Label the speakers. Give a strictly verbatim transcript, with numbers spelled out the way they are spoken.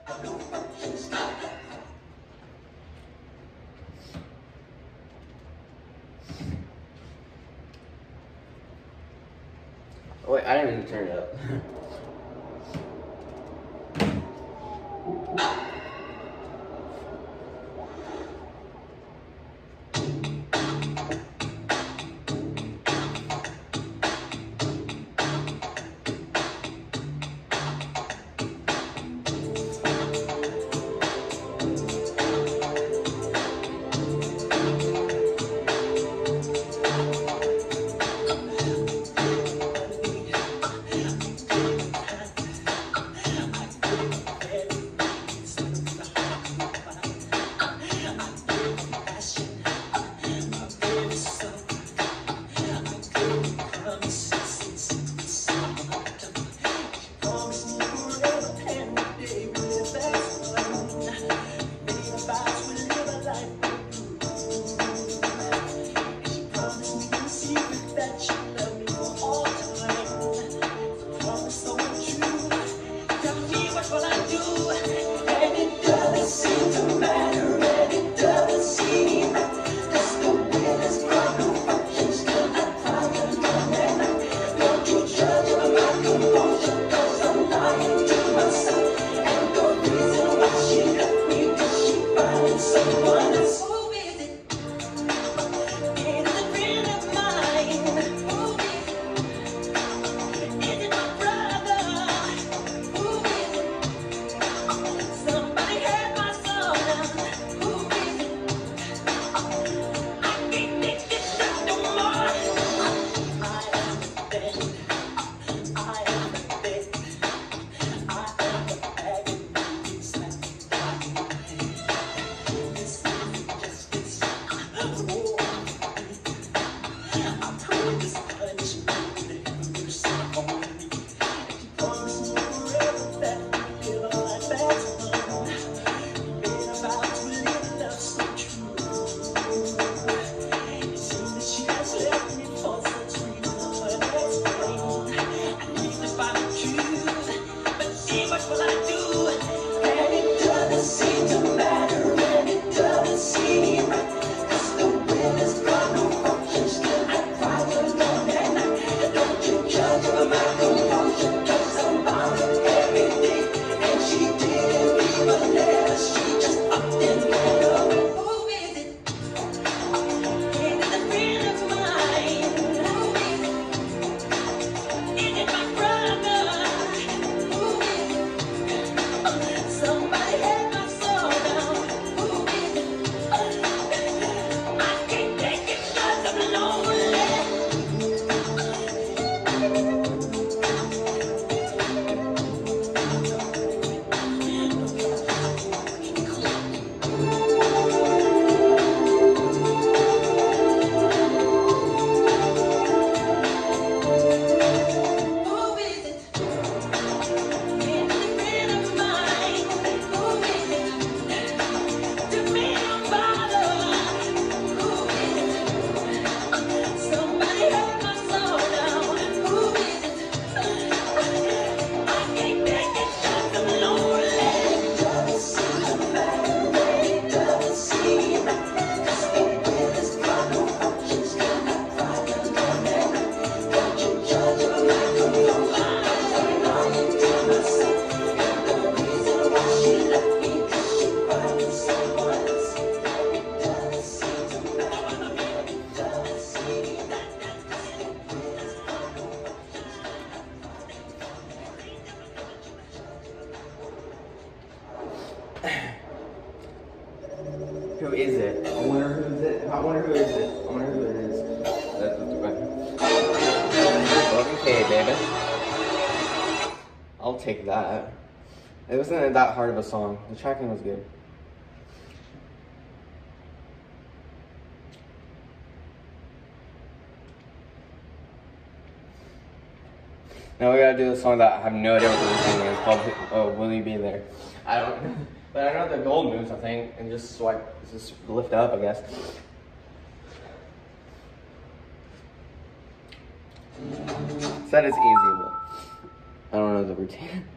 Speaker 1: Oh, wait, I didn't even turn it up. Who is it? I wonder who is it. I wonder who is it. I wonder who it is. That's eleven K, baby. I'll take that. It wasn't that hard of a song. The tracking was good. Now we gotta do a song that I have no idea what the song is. It's called uh, Will You Be There? I don't but I know the gold moves, I think, and just swipe, just lift up, I guess. That is easy, but I don't know the routine.